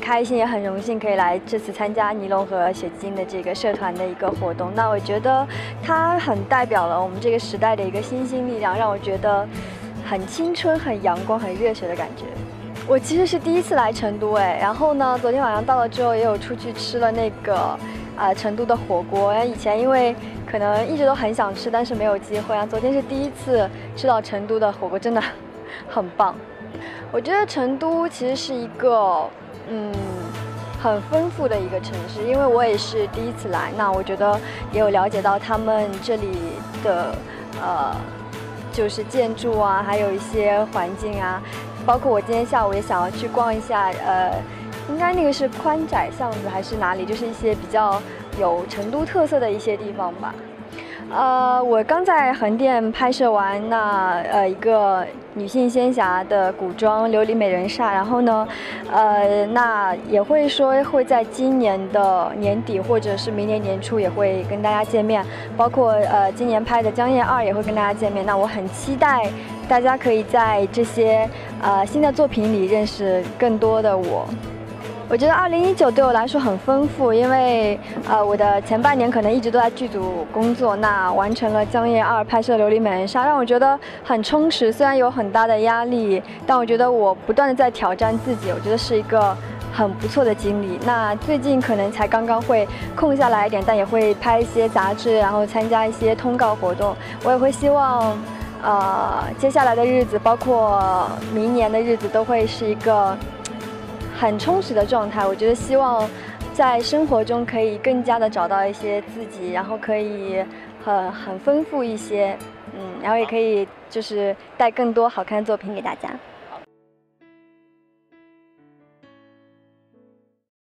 开心，也很荣幸可以来这次参加尼龙和雪晶的这个社团的一个活动。那我觉得它很代表了我们这个时代的一个新兴力量，让我觉得很青春、很阳光、很热血的感觉。我其实是第一次来成都然后呢，昨天晚上到了之后也有出去吃了那个成都的火锅。以前因为可能一直都很想吃，但是没有机会昨天是第一次吃到成都的火锅，真的很棒。我觉得成都其实是一个很丰富的一个城市，因为我也是第一次来，那我觉得也有了解到他们这里的就是建筑还有一些环境包括我今天下午也想要去逛一下应该那个是宽窄巷子还是哪里，就是一些比较有成都特色的一些地方吧。我刚在横店拍摄完一个女性仙侠的古装琉璃美人煞，然后呢，那也会说会在今年的年底或者是明年年初也会跟大家见面，包括今年拍的《江夜2》也会跟大家见面。那我很期待大家可以在这些新的作品里认识更多的我。我觉得2019对我来说很丰富，因为我的前半年可能一直都在剧组工作，那完成了《江夜2》拍摄《琉璃美人煞》，让我觉得很充实。虽然有很大的压力，但我觉得我不断的在挑战自己，我觉得是一个很不错的经历。那最近可能才刚刚会空下来一点，但也会拍一些杂志，然后参加一些通告活动。我也会希望接下来的日子，包括明年的日子，都会是一个很充实的状态。我觉得希望在生活中可以更加的找到一些自己，然后可以很丰富一些，然后也可以就是带更多好看的作品给大家。